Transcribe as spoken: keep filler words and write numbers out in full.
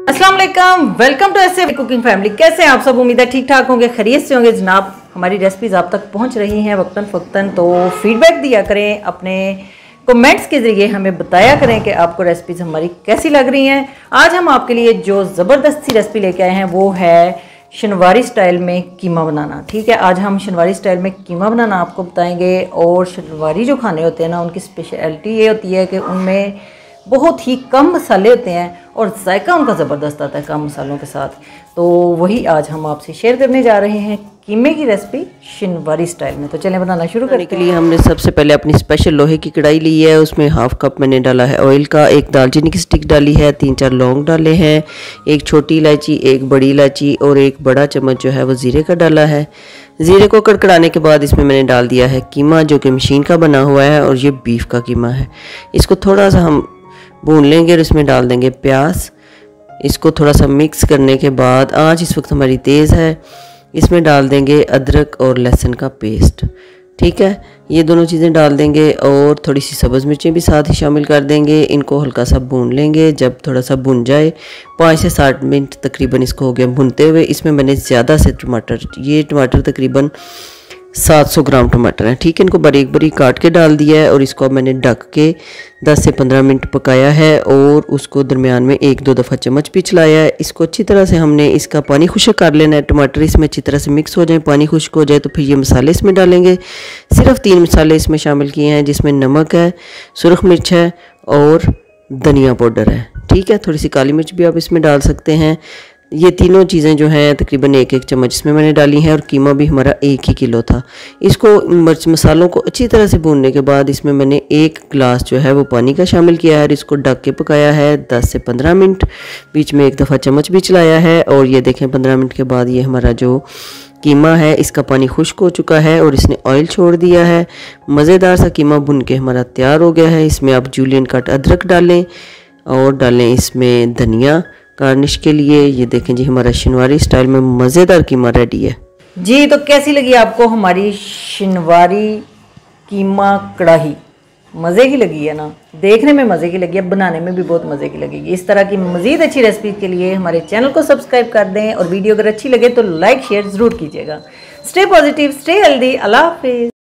अस्सलाम वालेकुम, welcome to S A cooking family. कैसे हैं आप सब? उम्मीद है ठीक ठाक होंगे, खैरियत से होंगे जनाब। हमारी रेसिपीज़ आप तक पहुंच रही हैं वक्तन फ़क्तन, तो फीडबैक दिया करें, अपने कमेंट्स के ज़रिए हमें बताया करें कि आपको रेसिपीज़ हमारी कैसी लग रही हैं। आज हम आपके लिए जो ज़बरदस्त सी रेसिपी लेके आए हैं वो है शनवारी स्टाइल में कीमा बनाना। ठीक है, आज हम शनवारी स्टाइल में कीमा बनाना आपको बताएंगे। और शनवारी जो खाने होते हैं ना, उनकी स्पेशलिटी ये होती है कि उनमें बहुत ही कम मसाले होते हैं और जायका उनका ज़बरदस्त आता है कम मसालों के साथ। तो वही आज हम आपसे शेयर करने जा रहे हैं कीमे की रेसिपी शनवारी स्टाइल में। तो चलें बनाना शुरू करने के लिए हमने सबसे पहले अपनी स्पेशल लोहे की कढ़ाई ली है। उसमें हाफ कप मैंने डाला है ऑयल का, एक दालचीनी की स्टिक डाली है, तीन चार लौंग डाले हैं, एक छोटी इलायची, एक बड़ी इलायची और एक बड़ा चम्मच जो है वो ज़ीरे का डाला है। ज़ीरे को कड़कड़ाने के बाद इसमें मैंने डाल दिया है कीमा, जो कि मशीन का बना हुआ है और ये बीफ का कीमा है। इसको थोड़ा सा हम भून लेंगे और इसमें डाल देंगे प्याज। इसको थोड़ा सा मिक्स करने के बाद, आंच इस वक्त हमारी तेज़ है, इसमें डाल देंगे अदरक और लहसुन का पेस्ट। ठीक है, ये दोनों चीज़ें डाल देंगे और थोड़ी सी सब्ज़ मिर्चें भी साथ ही शामिल कर देंगे। इनको हल्का सा भून लेंगे। जब थोड़ा सा भुन जाए, पाँच से साठ मिनट तकरीबन इसको हो गया भुनते हुए। इसमें मैंने ज़्यादा से टमाटर, ये टमाटर तकरीबन सात सौ ग्राम टमाटर हैं। ठीक है, इनको बारीक बारीक काट के डाल दिया है और इसको अब मैंने ढक के दस से पंद्रह मिनट पकाया है और उसको दरमियान में एक दो दफ़ा चम्मच भी चलाया है। इसको अच्छी तरह से हमने इसका पानी खुश्क कर लेना है। टमाटर इसमें अच्छी तरह से मिक्स हो जाए, पानी खुश्क हो जाए तो फिर ये मसाले इसमें डालेंगे। सिर्फ तीन मसाले इसमें शामिल किए हैं, जिसमें नमक है, सुरख मिर्च है और धनिया पाउडर है। ठीक है, थोड़ी सी काली मिर्च भी आप इसमें डाल सकते हैं। ये तीनों चीज़ें जो हैं तकरीबन एक एक चम्मच इसमें मैंने डाली हैं और कीमा भी हमारा एक ही किलो था। इसको मिर्च मसालों को अच्छी तरह से भूनने के बाद इसमें मैंने एक गिलास जो है वो पानी का शामिल किया है और इसको ढक के पकाया है दस से पंद्रह मिनट। बीच में एक दफ़ा चम्मच भी चलाया है और ये देखें पंद्रह मिनट के बाद ये हमारा जो कीमा है इसका पानी खुश्क हो चुका है और इसने ऑयल छोड़ दिया है। मज़ेदार सा कीमा भुन के हमारा तैयार हो गया है। इसमें आप जूलियन कट अदरक डालें और डालें इसमें धनिया गार्निश के लिए। ये देखें जी, हमारा शनवारी स्टाइल में मज़ेदार कीमा रेडी है जी। तो कैसी लगी आपको हमारी शनवारी कीमा कढ़ाई? मज़े की लगी है ना, देखने में मज़े की लगी है, बनाने में भी बहुत मज़े की लगेगी। इस तरह की मज़ीद अच्छी रेसिपी के लिए हमारे चैनल को सब्सक्राइब कर दें और वीडियो अगर अच्छी लगे तो लाइक शेयर ज़रूर कीजिएगा। Stay positive, stay healthy, Allah हाफिज़।